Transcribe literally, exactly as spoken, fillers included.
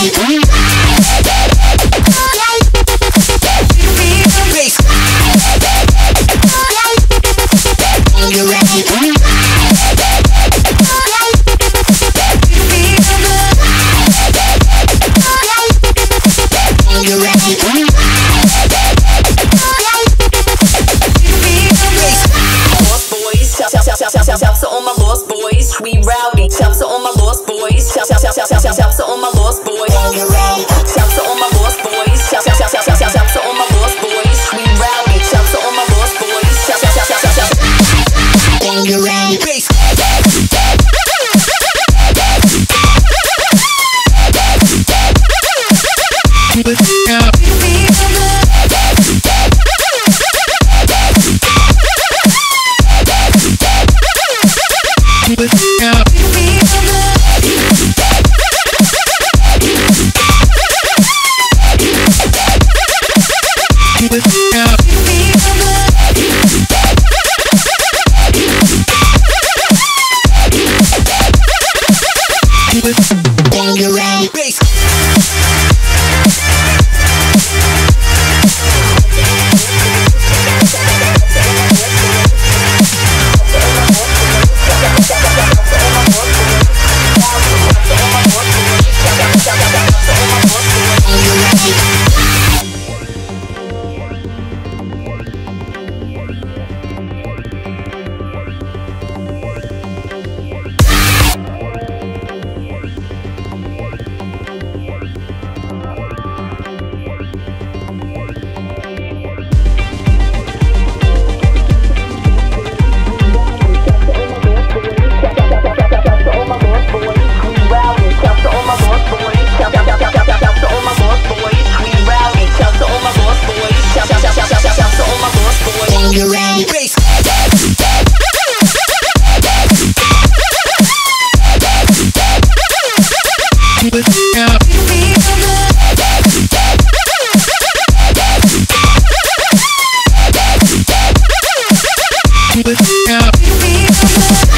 Shouts to all my lost boys, we rowdy. Shouts to all my lost boys. Shouts to all my lost boys. Shouts to all my lost boys. Shouts to all my lost boys, we rowdy. Shouts to all my lost boys. Bass. Yeah.